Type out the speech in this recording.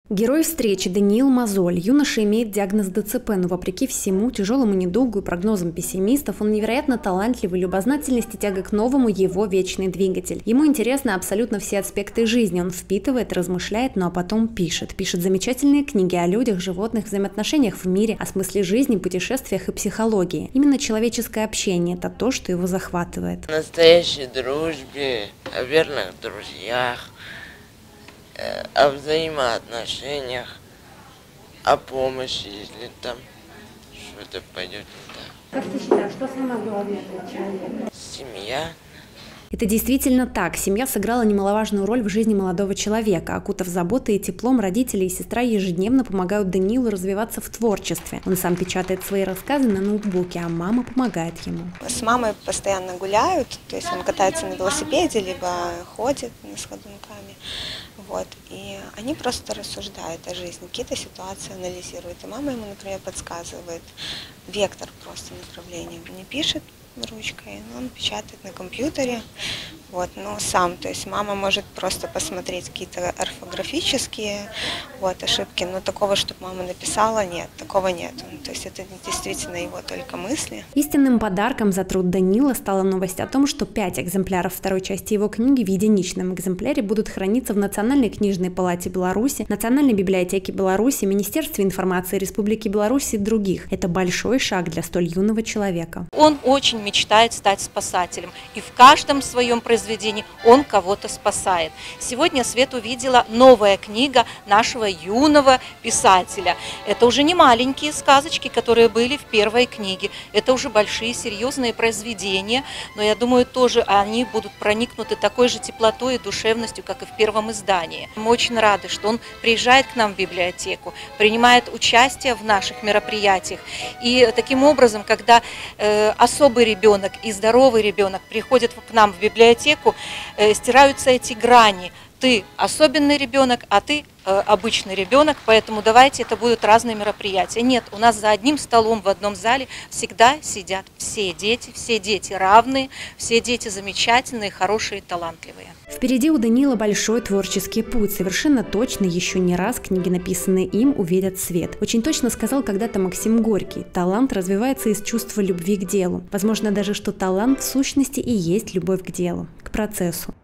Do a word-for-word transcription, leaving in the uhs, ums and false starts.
Герой встречи Даниил Мозоль. Юноша имеет диагноз ДЦП, но вопреки всему тяжелому недугу и прогнозам пессимистов, он невероятно талантливый, любознательность и тяга к новому – его вечный двигатель. Ему интересны абсолютно все аспекты жизни, он впитывает, размышляет, ну а потом пишет. Пишет замечательные книги о людях, животных, взаимоотношениях в мире, о смысле жизни, путешествиях и психологии. Именно человеческое общение – это то, что его захватывает. О настоящей дружбе, о верных друзьях, о взаимоотношениях, о помощи, если там что-то пойдет не так. Как ты считаешь, что самое главное для человека? Семья. Это действительно так. Семья сыграла немаловажную роль в жизни молодого человека. Окутав заботой и теплом, родители и сестра ежедневно помогают Даниилу развиваться в творчестве. Он сам печатает свои рассказы на ноутбуке, а мама помогает ему. С мамой постоянно гуляют, то есть он катается на велосипеде, либо ходит с ходунками. Вот. И они просто рассуждают о жизни, какие-то ситуации анализируют. И мама ему, например, подсказывает вектор просто направления. Не пишет ручкой, но он печатает на компьютере. Вот, но сам, то есть мама может просто посмотреть какие-то орфографические вот, ошибки, но такого, чтобы мама написала, нет, такого нет. То есть это действительно его только мысли. Истинным подарком за труд Даниила стала новость о том, что пять экземпляров второй части его книги в единичном экземпляре будут храниться в Национальной книжной палате Беларуси, Национальной библиотеке Беларуси, Министерстве информации Республики Беларусь и других. Это большой шаг для столь юного человека. Он очень мечтает стать спасателем, и в каждом своем произведении он кого-то спасает. Сегодня свет увидела новая книга нашего юного писателя. Это уже не маленькие сказочки, которые были в первой книге. Это уже большие серьезные произведения, но я думаю, тоже они будут проникнуты такой же теплотой и душевностью, как и в первом издании. Мы очень рады, что он приезжает к нам в библиотеку, принимает участие в наших мероприятиях. И таким образом, когда э, особый ребенок и здоровый ребенок приходят к нам в библиотеку, стираются эти грани. Ты особенный ребенок, а ты э, обычный ребенок, поэтому давайте это будут разные мероприятия. Нет, у нас за одним столом в одном зале всегда сидят все дети, все дети равные, все дети замечательные, хорошие, талантливые. Впереди у Даниила большой творческий путь. Совершенно точно еще не раз книги, написанные им, увидят свет. Очень точно сказал когда-то Максим Горький: талант развивается из чувства любви к делу. Возможно даже, что талант в сущности и есть любовь к делу, к процессу.